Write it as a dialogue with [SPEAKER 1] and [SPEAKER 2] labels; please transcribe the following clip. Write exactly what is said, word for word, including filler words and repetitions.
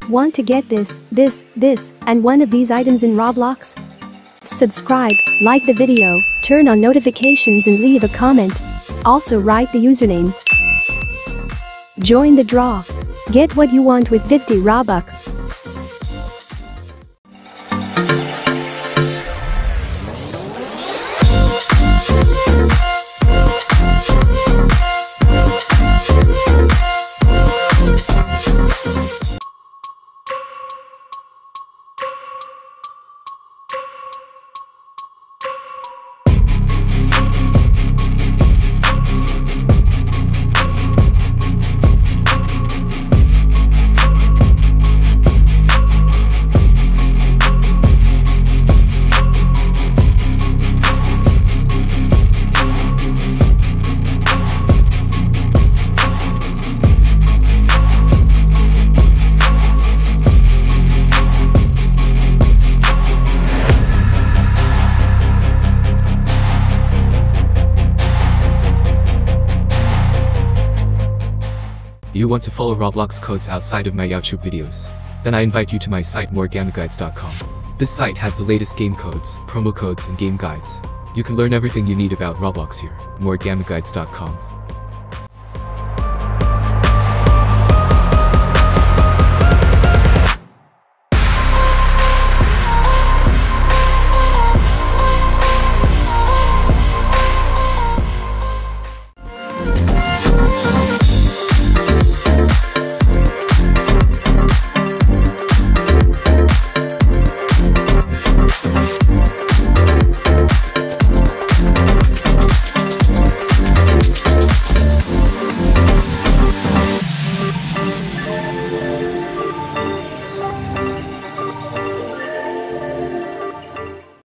[SPEAKER 1] Want to get this, this, this, and one of these items in Roblox? Subscribe, like the video, turn on notifications and leave a comment. Also write the username. Join the draw. Get what you want with fifty Robux.
[SPEAKER 2] You want to follow Roblox codes outside of my YouTube videos? Then I invite you to my site more gamma guides dot com. This site has the latest game codes, promo codes and game guides. You can learn everything you need about Roblox here, more gamma guides dot com.